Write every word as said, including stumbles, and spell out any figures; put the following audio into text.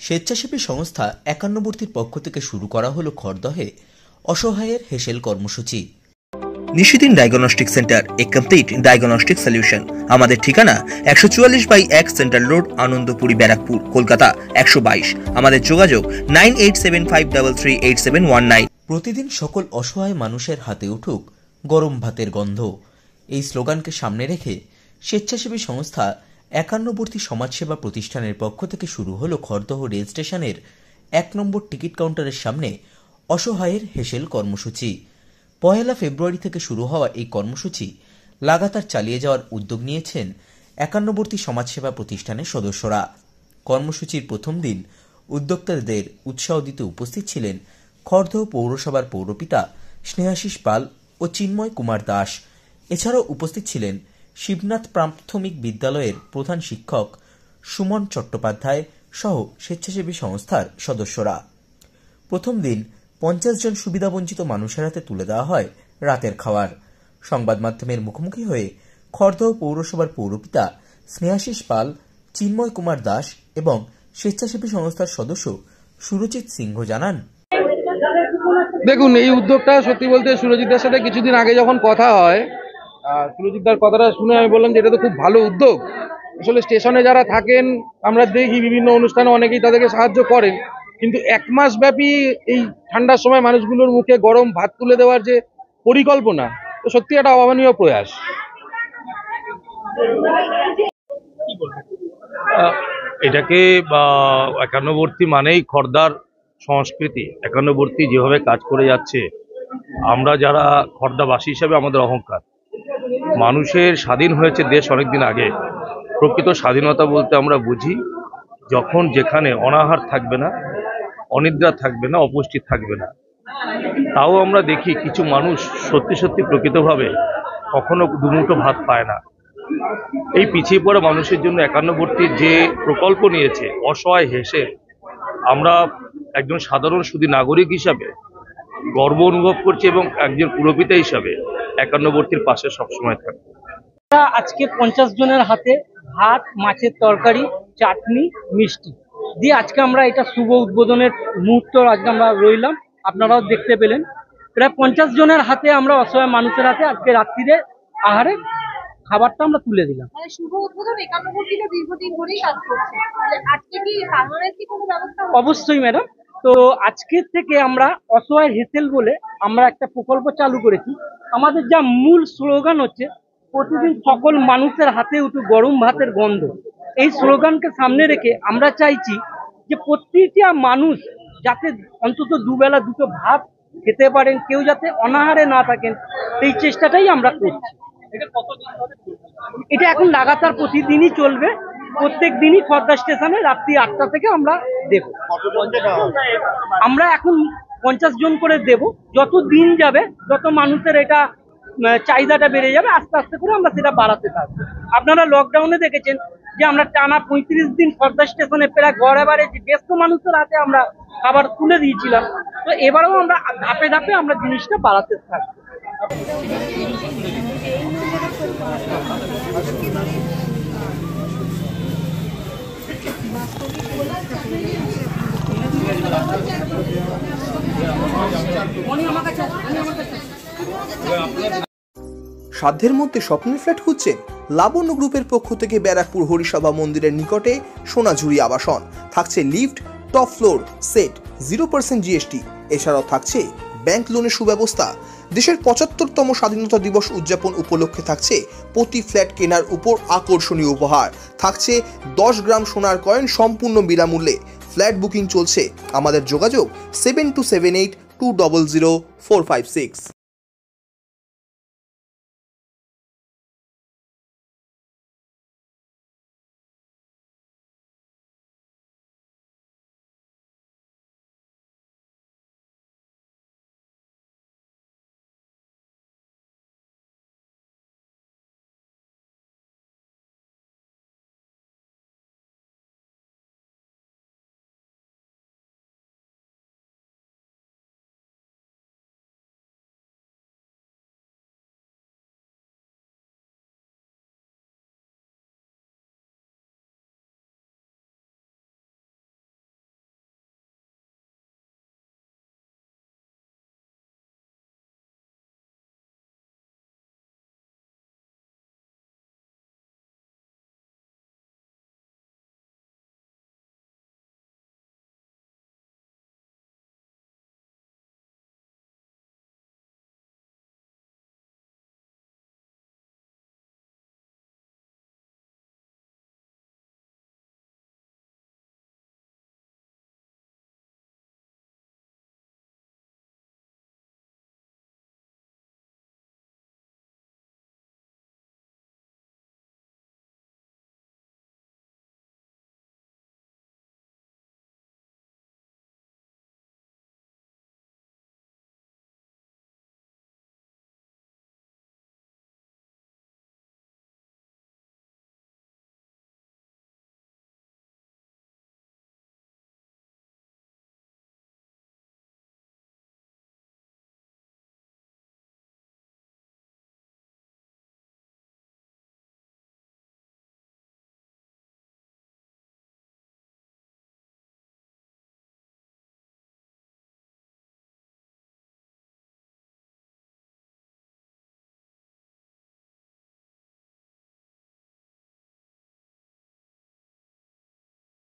স্বেচ্ছাসেবী সংস্থা একান্নবর্তীর পক্ষ থেকে শুরু করা হলো খড়দহে অসহায়ের হেসেল কর্মসূচি। নিশিদিন diagnostic centre, a complete diagnostic solution. আমাদের ঠিকানা একশো চুয়াল্লিশ বাই এক সেন্ট্রাল রোড, আনন্দপুরি, ব্যারাকপুর, কলকাতা একশো বাইশ। আমাদের যোগাযোগ nine eight seven five three three eight seven one nine. প্রতিদিন সকল অসহায় মানুষের হাতে উঠুক গরম ভাতের গন্ধ, এই স্লোগানকে সামনে রেখে স্বেচ্ছাসেবী সংস্থা একান্নবর্তী সমাজসেবা প্রতিষ্ঠানের পক্ষ থেকে শুরু হলো খড়দহ রেল স্টেশনের এক নম্বর টিকিট কাউন্টারের সামনে অসহায়ের হেসেল কর্মসূচি। পয়লা ফেব্রুয়ারি থেকে শুরু হওয়া এই কর্মসূচি লাগাতার চালিয়ে যাওয়ার উদ্যোগ নিয়েছেন একান্নবর্তী সমাজসেবা প্রতিষ্ঠানের সদস্যরা। কর্মসূচির প্রথম দিন উদ্যোক্তাদের উৎসাহ দিতে উপস্থিত ছিলেন খড়দহ পৌরসভার পৌরপিতা স্নেহাশিস পাল ও চিন্ময় কুমার দাস। এছাড়াও উপস্থিত ছিলেন শিবনাথ প্রাথমিক বিদ্যালয়ের প্রধান শিক্ষক সুমন চট্টোপাধ্যায় সহ স্বেচ্ছাসেবী সংস্থার সদস্যরা। প্রথম দিন পঞ্চাশ জন সুবিধাবঞ্চিত মানুষের হাতে তুলে দেওয়া হয় রাতের খাবার। সংবাদ মাধ্যমের মুখোমুখি হয়ে খড়দহ পৌরসভার পৌরপিতা স্নেহাশিস পাল, চিন্ময় কুমার দাস এবং স্বেচ্ছাসেবী সংস্থার সদস্য সুরজিৎ সিংহ জানান, দেখুন, এই উদ্যোগটা সত্যি বলতে সুরজিৎদার সাথে কিছুদিন আগে যখন কথা হয়, সুরজিৎদার কথাটা শুনে আমি বললাম যে এটা তো খুব ভালো উদ্যোগ। আসলে স্টেশনে যারা থাকেন আমরা দেখি বিভিন্ন অনুষ্ঠানে অনেকেই তাদেরকে সাহায্য করেন, কিন্তু এক মাস ব্যাপী এই ঠান্ডার সময় মানুষগুলোর মুখে গরম ভাত তুলে দেওয়ার যে পরিকল্পনা, তো সত্যি একটা অভাবনীয় প্রয়াস। এটাকে একান্নবর্তী মানেই খড়দার সংস্কৃতি। একান্নবর্তী যেভাবে কাজ করে যাচ্ছে, আমরা যারা খড়দাবাসী হিসাবে আমাদের অহংকার। মানুষের স্বাধীন হয়েছে দেশ অনেকদিন আগে। প্রকৃত স্বাধীনতা বলতে আমরা বুঝি যখন যেখানে অনাহার থাকবে না, অনিদ্রা থাকবে না, অপুষ্টি থাকবে না। তাও আমরা দেখি কিছু মানুষ সত্যি সত্যি প্রকৃতভাবে কখনো দুমুঠো ভাত পায় না। এই পিছিয়ে পড়া মানুষের জন্য একান্নবর্তীর যে প্রকল্প নিয়েছে অসহায় হেসে, আমরা একজন সাধারণ সুধী নাগরিক হিসাবে গর্ব অনুভব করছি এবং একজন পুরপিতা হিসাবে একান্নবর্তীর পাশে সবসময় থাকবো। আজকে পঞ্চাশ জনের হাতে ভাত, মাছের তরকারি, চাটনি, মিষ্টি দিয়ে আজকে আমরা এটা শুভ উদ্বোধনের মুহূর্ত আজকে আমরা রইলাম। আপনারাও দেখতে পেলেন প্রায় পঞ্চাশ জনের হাতে আমরা অসহায় মানুষের হাতে আজকে রাত্রিরে আহারে খাবারটা আমরা তুলে দিলাম। অবশ্যই ম্যাডাম, তো আজকের থেকে আমরা অসহায় হেসেল বলে আমরা একটা প্রকল্প চালু করেছি। আমাদের যা মূল স্লোগান হচ্ছে প্রতিদিন সকল মানুষের হাতে উঠুক গরম ভাতের গন্ধ। এই স্লোগানকে সামনে রেখে আমরা চাইছি যে প্রত্যেকটা মানুষ যাতে অন্তত দুবেলা দুটো ভাত খেতে পারেন, কেউ যাতে অনাহারে না থাকেন, এই চেষ্টাটাই আমরা করছি। এটা এখন লাগাতার প্রতিদিনই চলবে, প্রত্যেক দিনই খড়দা স্টেশনে রাত্রি আটটা থেকে আমরা দেব। আমরা এখন পঞ্চাশ জন করে দেব। যত দিন যাবে, যত মানুষের এটা চাহিদাটা বেড়ে যাবে, আস্তে আস্তে করে আমরা সেটা বাড়াতে থাকবো। আপনারা লকডাউনে দেখেছেন যে আমরা টানা পঁয়ত্রিশ দিন খড়দা স্টেশনে প্রায় ঘরে বাড়ে যে ব্যস্ত মানুষের হাতে আমরা খাবার তুলে দিয়েছিলাম। তো এবারেও আমরা ধাপে ধাপে আমরা জিনিসটা বাড়াতে থাকবো। সাধ্যের মধ্যে স্বপ্নের ফ্ল্যাট খুঁজছেন? লাবণ্য গ্রুপের পক্ষ থেকে ব্যারাকপুর হরিসভা মন্দিরের নিকটে সোনাঝুরি আবাসন। থাকছে lift, top floor, set, zero percent GST. এছাড়াও থাকছে ব্যাংক লোনের সুব্যবস্থা। দেশের পঁচাত্তরতম স্বাধীনতা দিবস উদযাপন উপলক্ষে থাকছে প্রতি ফ্ল্যাট কেনার উপর আকর্ষণীয় উপহার। থাকছে দশ গ্রাম সোনার কয়েন সম্পূর্ণ বিনামূল্যে। ফ্ল্যাট বুকিং চলছে। আমাদের যোগাযোগ seven two seven eight two double zero four five six.